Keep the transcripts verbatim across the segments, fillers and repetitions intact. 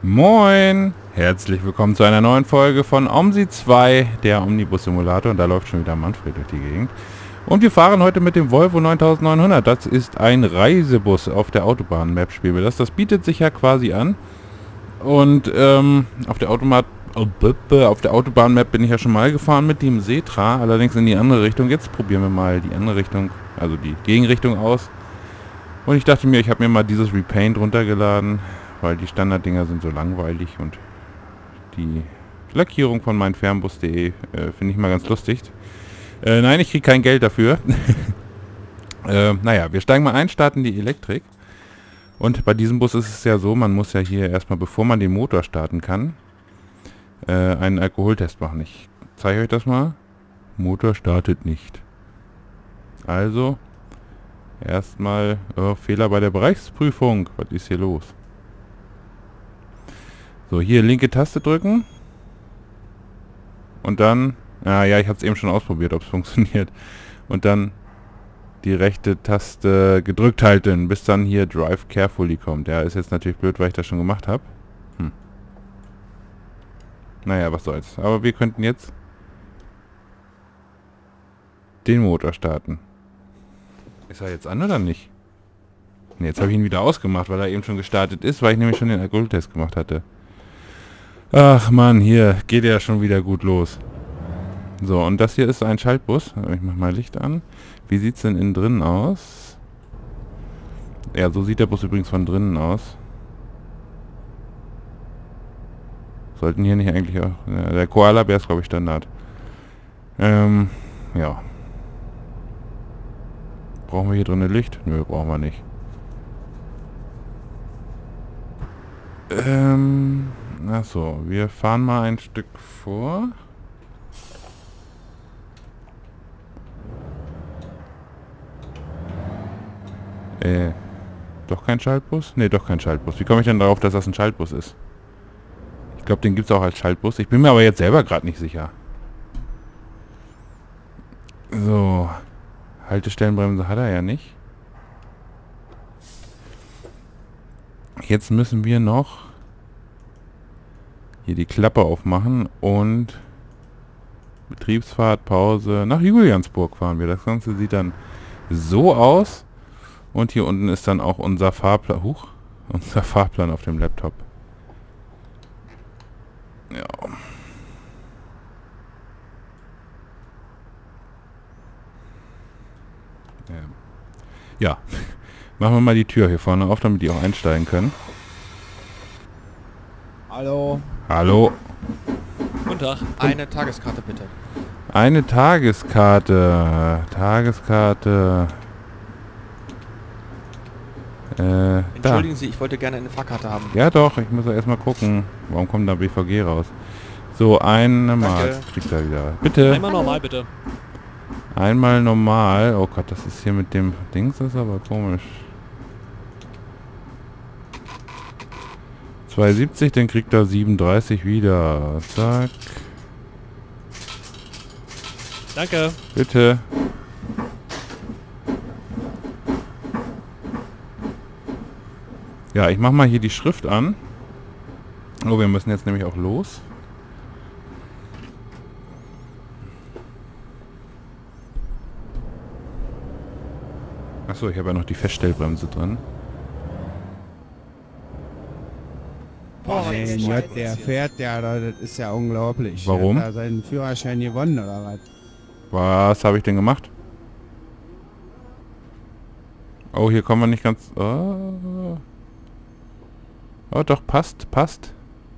Moin! Herzlich willkommen zu einer neuen Folge von OMSI zwei, der Omnibus Simulator. Und da läuft schon wieder Manfred durch die Gegend. Und wir fahren heute mit dem Volvo neuntausendneunhundert. Das ist ein Reisebus auf der Autobahn-Map spielen wir das. Das bietet sich ja quasi an. Und ähm, auf der Automat auf der Autobahn-Map bin ich ja schon mal gefahren mit dem Setra, allerdings in die andere Richtung. Jetzt probieren wir mal die andere Richtung, also die Gegenrichtung aus. Und ich dachte mir, ich habe mir mal dieses Repaint runtergeladen, weil die Standarddinger sind so langweilig und die Lackierung von meinem Fernbus punkt de äh, finde ich mal ganz lustig. Äh, nein, ich kriege kein Geld dafür. äh, naja, wir steigen mal ein, starten die Elektrik. Und bei diesem Bus ist es ja so, man muss ja hier erstmal, bevor man den Motor starten kann, äh, einen Alkoholtest machen. Ich zeige euch das mal. Motor startet nicht. Also, erstmal oh, Fehler bei der Bereichsprüfung. Was ist hier los? So, hier linke Taste drücken. Und dann... Ah, ja, ich habe es eben schon ausprobiert, ob es funktioniert. Und dann die rechte Taste gedrückt halten, bis dann hier Drive Carefully kommt. Ja, ist jetzt natürlich blöd, weil ich das schon gemacht habe. Hm. Naja, was soll's. Aber wir könnten jetzt den Motor starten. Ist er jetzt an oder nicht? Ne, jetzt habe ich ihn wieder ausgemacht, weil er eben schon gestartet ist, weil ich nämlich schon den Alkoholtest gemacht hatte. Ach man, hier geht ja schon wieder gut los. So, und das hier ist ein Schaltbus. Ich mach mal Licht an. Wie sieht es denn innen drinnen aus? Ja, so sieht der Bus übrigens von drinnen aus. Sollten hier nicht eigentlich auch... Ja, der Koala-Bär ist, glaube ich, Standard. Ähm, ja. Brauchen wir hier drinnen Licht? Nö, brauchen wir nicht. Ähm... Achso, wir fahren mal ein Stück vor. Äh, doch kein Schaltbus? Ne, doch kein Schaltbus. Wie komme ich denn darauf, dass das ein Schaltbus ist? Ich glaube, den gibt es auch als Schaltbus. Ich bin mir aber jetzt selber gerade nicht sicher. So. Haltestellenbremse hat er ja nicht. Jetzt müssen wir noch hier die Klappe aufmachen und Betriebsfahrt, Pause. Nach Juliansburg fahren wir. Das Ganze sieht dann so aus. Und hier unten ist dann auch unser Fahrplan. Huch, unser Fahrplan auf dem Laptop. Ja. Ja. Machen wir mal die Tür hier vorne auf, damit die auch einsteigen können. Hallo. Hallo. Guten Tag. Eine Tageskarte bitte. Eine Tageskarte. Tageskarte. Äh, Entschuldigen da. Sie, ich wollte gerne eine Fahrkarte haben. Ja doch, ich muss ja erstmal gucken. Warum kommt da B V G raus? So, einmal kriegt er wieder. Bitte. Einmal normal bitte. Einmal normal. Oh Gott, das ist hier mit dem Dings, das ist aber komisch. zwei siebzig, dann kriegt er siebenunddreißig wieder. Zack. Danke. Bitte. Ja, ich mach mal hier die Schrift an. Oh, wir müssen jetzt nämlich auch los. Achso, ich habe ja noch die Feststellbremse drin. Boah, mein Gott, der fährt ja, das ist ja unglaublich. Warum? Hat er seinen Führerschein gewonnen oder was? Was habe ich denn gemacht? Oh, hier kommen wir nicht ganz... Oh, oh doch, passt, passt.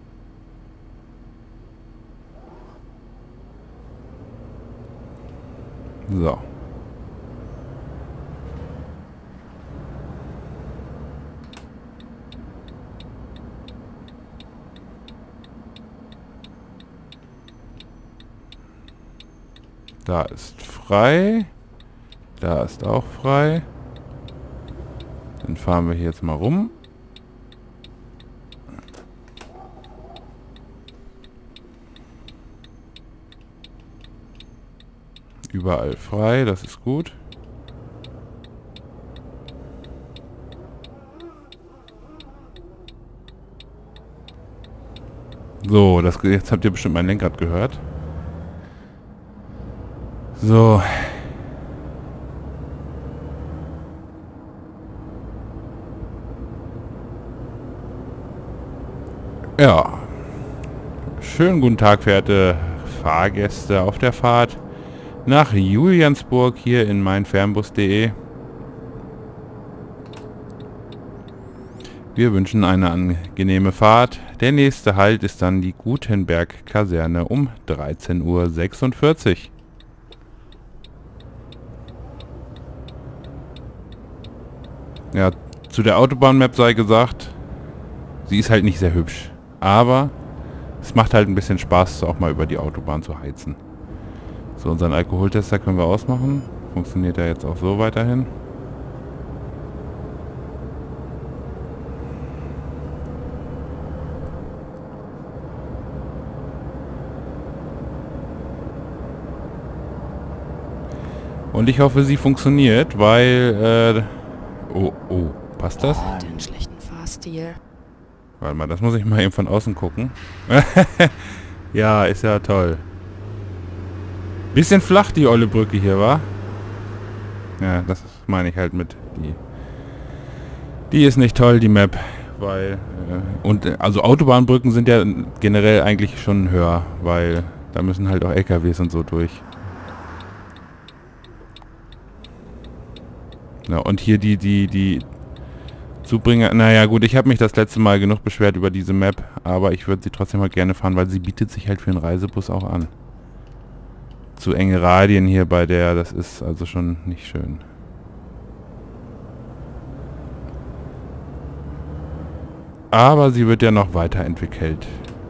So. Da ist frei. Da ist auch frei. Dann fahren wir hier jetzt mal rum. Überall frei, das ist gut. So, das, jetzt habt ihr bestimmt mein Lenkrad gehört. So. Ja. Schönen guten Tag, verehrte Fahrgäste auf der Fahrt nach Juliansburg hier in meinfernbus punkt de. Wir wünschen eine angenehme Fahrt. Der nächste Halt ist dann die Gutenberg-Kaserne um dreizehn Uhr sechsundvierzig. Ja, zu der Autobahn-Map sei gesagt, sie ist halt nicht sehr hübsch. Aber es macht halt ein bisschen Spaß, auch mal über die Autobahn zu heizen. So, unseren Alkoholtester können wir ausmachen. Funktioniert er jetzt auch so weiterhin. Und ich hoffe, sie funktioniert, weil, äh... Oh, oh, passt das? Oh, den schlechten Fahrstil. Warte mal, das muss ich mal eben von außen gucken. Ja, ist ja toll. Bisschen flach, die olle Brücke hier, wa? Ja, das meine ich halt mit. Die, die ist nicht toll, die Map. Weil, äh, und, äh, also Autobahnbrücken sind ja generell eigentlich schon höher, weil da müssen halt auch L K Ws und so durch. Ja, und hier die, die, die Zubringer, naja gut, ich habe mich das letzte Mal genug beschwert über diese Map, aber ich würde sie trotzdem mal gerne fahren, weil sie bietet sich halt für einen Reisebus auch an. Zu enge Radien hier bei der, das ist also schon nicht schön. Aber sie wird ja noch weiterentwickelt.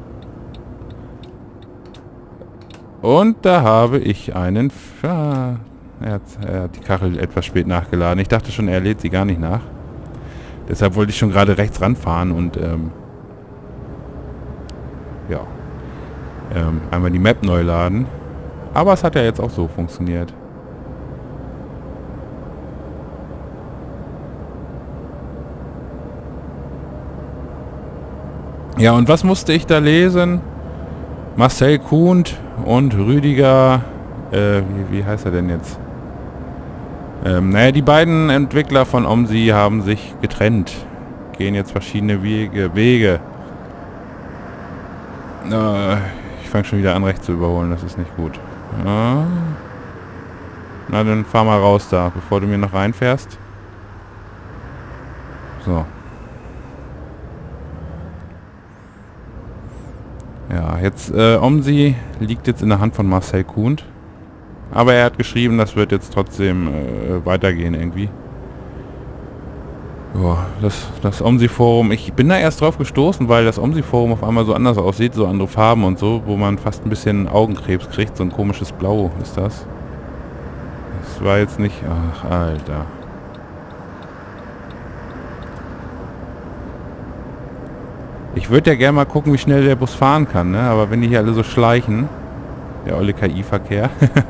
Und da habe ich einen... F Er hat, er hat die Kachel etwas spät nachgeladen. Ich dachte schon, er lädt sie gar nicht nach. Deshalb wollte ich schon gerade rechts ranfahren und ähm, ja, ähm, einmal die Map neu laden. Aber es hat ja jetzt auch so funktioniert. Ja, und was musste ich da lesen? Marcel Kuhnt und Rüdiger... Äh, wie, wie heißt er denn jetzt? Ähm, naja, die beiden Entwickler von OMSI haben sich getrennt. Gehen jetzt verschiedene Wege. Wege. Äh, ich fange schon wieder an, rechts zu überholen. Das ist nicht gut. Ja. Na, dann fahr mal raus da, bevor du mir noch reinfährst. So. Ja, jetzt, äh, OMSI liegt jetzt in der Hand von Marcel Kuhnt. Aber er hat geschrieben, das wird jetzt trotzdem äh, weitergehen irgendwie. Boah, das, das OMSI-Forum, ich bin da erst drauf gestoßen, weil das OMSI-Forum auf einmal so anders aussieht, so andere Farben und so, wo man fast ein bisschen Augenkrebs kriegt, so ein komisches Blau ist das. Das war jetzt nicht... Ach, Alter. Ich würde ja gerne mal gucken, wie schnell der Bus fahren kann, ne? Aber wenn die hier alle so schleichen, der olle K I-Verkehr...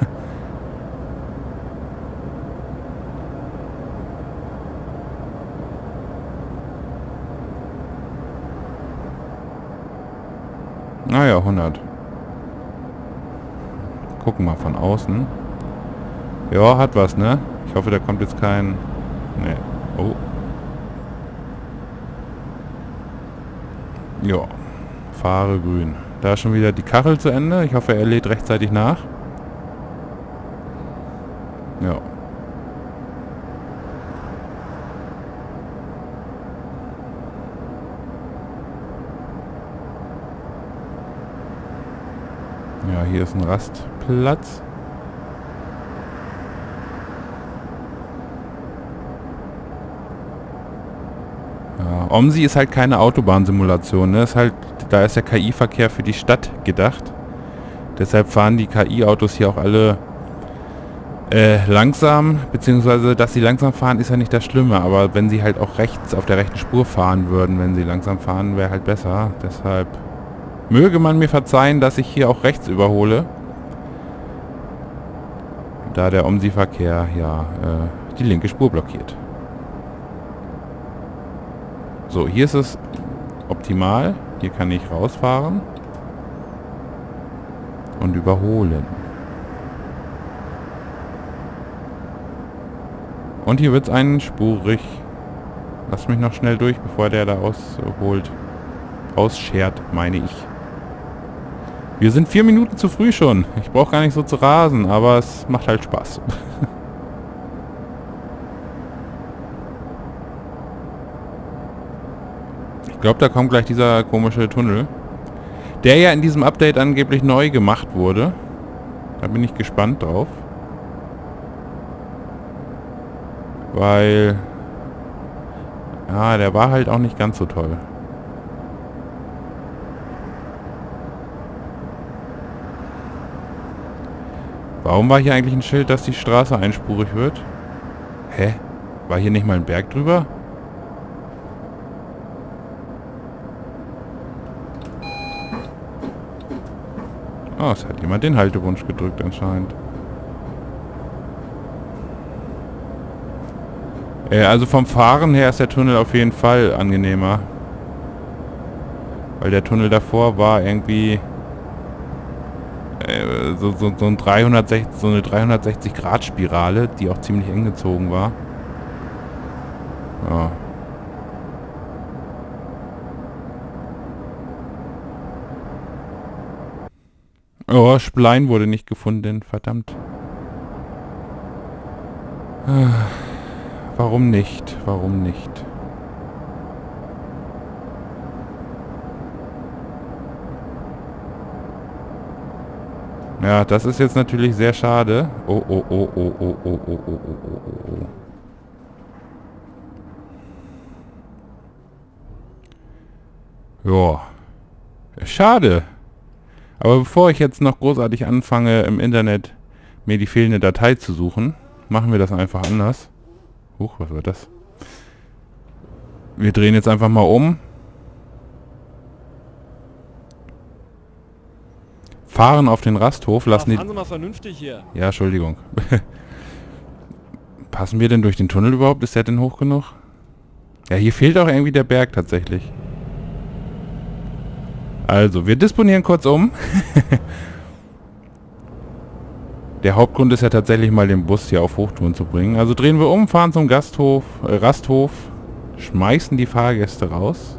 Naja, hundert. Gucken wir von außen. Ja, hat was, ne? Ich hoffe, da kommt jetzt kein... Ne. Oh. Ja. Fahre grün. Da ist schon wieder die Kachel zu Ende. Ich hoffe, er lädt rechtzeitig nach. Ja. Ja, hier ist ein Rastplatz. Ja, OMSI ist halt keine Autobahnsimulation, ne? Ist halt, da ist der K I-Verkehr für die Stadt gedacht. Deshalb fahren die K I-Autos hier auch alle äh, langsam, beziehungsweise dass sie langsam fahren ist ja nicht das Schlimme, aber wenn sie halt auch rechts auf der rechten Spur fahren würden, wenn sie langsam fahren, wäre halt besser. Deshalb möge man mir verzeihen, dass ich hier auch rechts überhole. Da der OMSI-Verkehr ja äh, die linke Spur blockiert. So, hier ist es optimal. Hier kann ich rausfahren. und überholen. Und hier wird es einspurig. Lass mich noch schnell durch, bevor der da ausholt. Ausschert, meine ich. Wir sind vier Minuten zu früh schon. Ich brauche gar nicht so zu rasen, aber es macht halt Spaß. Ich glaube, da kommt gleich dieser komische Tunnel. Der ja in diesem Update angeblich neu gemacht wurde. Da bin ich gespannt drauf. Weil... ja, der war halt auch nicht ganz so toll. Warum war hier eigentlich ein Schild, dass die Straße einspurig wird? Hä? War hier nicht mal ein Berg drüber? Oh, es hat jemand den Haltewunsch gedrückt anscheinend. Äh, also vom Fahren her ist der Tunnel auf jeden Fall angenehmer. Weil der Tunnel davor war irgendwie äh, so, so, so, ein dreihundertsechzig, so eine dreihundertsechzig Grad Spirale, die auch ziemlich eng gezogen war. Ja. Oh, Splein wurde nicht gefunden, verdammt. Ah, warum nicht? Warum nicht? Ja, das ist jetzt natürlich sehr schade. Oh, oh, oh, oh, oh, oh, oh, oh, oh, oh, oh. Ja. Schade. Aber bevor ich jetzt noch großartig anfange, im Internet mir die fehlende Datei zu suchen, machen wir das einfach anders. Huch, was war das? Wir drehen jetzt einfach mal um. Fahren auf den Rasthof, lassen die... Fahren Sie mal vernünftig hier. Ja, Entschuldigung. Passen wir denn durch den Tunnel überhaupt? Ist der denn hoch genug? Ja, hier fehlt auch irgendwie der Berg tatsächlich. Also, wir disponieren kurz um. Der Hauptgrund ist ja tatsächlich mal den Bus hier auf Hochtouren zu bringen. Also drehen wir um, fahren zum Gasthof, äh, Rasthof, schmeißen die Fahrgäste raus.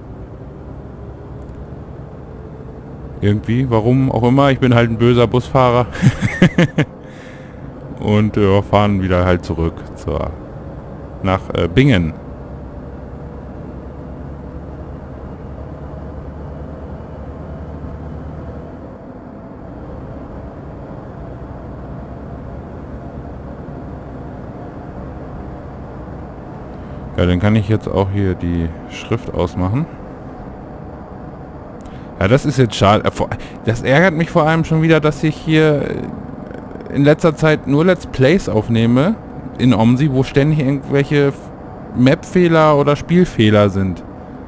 Irgendwie, warum auch immer. Ich bin halt ein böser Busfahrer. Und äh, fahren wieder halt zurück zur, nach äh, Bingen. Ja, dann kann ich jetzt auch hier die Schrift ausmachen. Ja, das ist jetzt schade. Das ärgert mich vor allem schon wieder, dass ich hier in letzter Zeit nur Let's Plays aufnehme in OMSI, wo ständig irgendwelche Map-Fehler oder Spielfehler sind.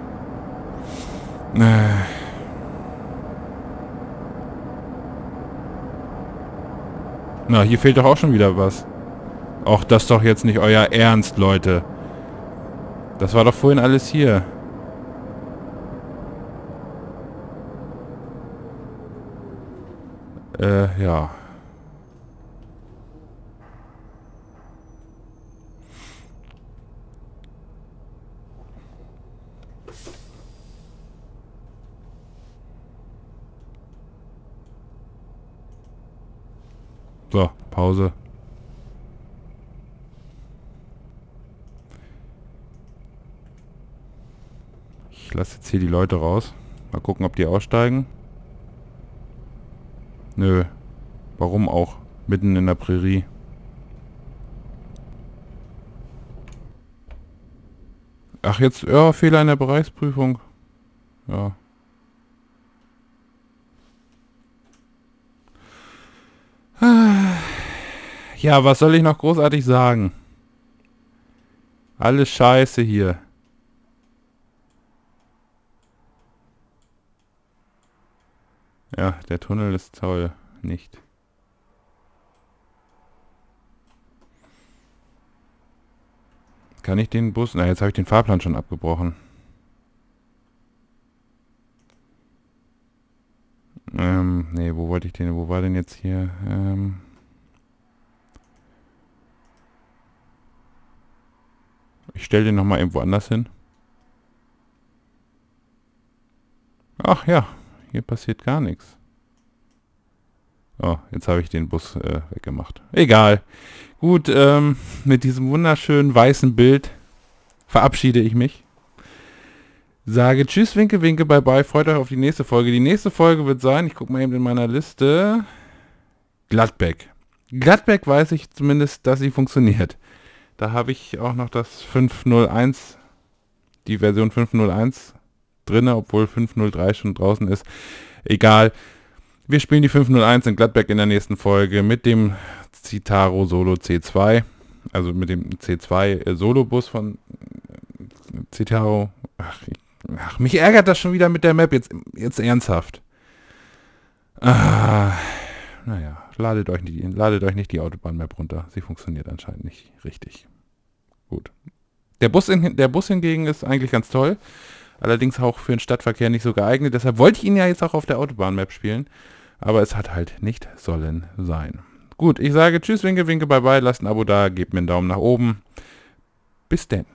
Na, hier fehlt doch auch schon wieder was. Och, das ist doch jetzt nicht euer Ernst, Leute. Das war doch vorhin alles hier. Äh, ja. So, Pause. Ich lasse jetzt hier die Leute raus. Mal gucken, ob die aussteigen. Nö. Warum auch? Mitten in der Prärie. Ach, jetzt, ja, Fehler in der Bereichsprüfung. Ja. Ja, was soll ich noch großartig sagen? Alles scheiße hier. Ja, der Tunnel ist toll. Nicht. Kann ich den Bus... Na, jetzt habe ich den Fahrplan schon abgebrochen. Ähm, nee, wo wollte ich den, wo war denn jetzt hier? Ähm... Ich stelle den nochmal irgendwo anders hin. Ach ja, hier passiert gar nichts. Oh, jetzt habe ich den Bus äh, weggemacht. Egal. Gut, ähm, mit diesem wunderschönen weißen Bild verabschiede ich mich. Sage tschüss, winke, winke, bye bye. Freut euch auf die nächste Folge. Die nächste Folge wird sein, ich gucke mal eben in meiner Liste, Gladbeck. Gladbeck weiß ich zumindest, dass sie funktioniert. Da habe ich auch noch das fünf null eins, die Version fünf null eins drin, obwohl fünf null drei schon draußen ist. Egal. Wir spielen die fünf null eins in Gladbeck in der nächsten Folge mit dem Citaro Solo C zwei. Also mit dem C zwei äh, Solo-Bus von äh, Citaro. Ach, ich, ach, mich ärgert das schon wieder mit der Map. Jetzt, jetzt ernsthaft. Ah, naja. Ladet euch, nicht, ladet euch nicht die Autobahn-Map runter. Sie funktioniert anscheinend nicht richtig. Gut. Der Bus, in, der Bus hingegen ist eigentlich ganz toll. Allerdings auch für den Stadtverkehr nicht so geeignet. Deshalb wollte ich ihn ja jetzt auch auf der Autobahn-Map spielen. Aber es hat halt nicht sollen sein. Gut, ich sage tschüss, winke, winke, bye bye. Lasst ein Abo da, gebt mir einen Daumen nach oben. Bis denn.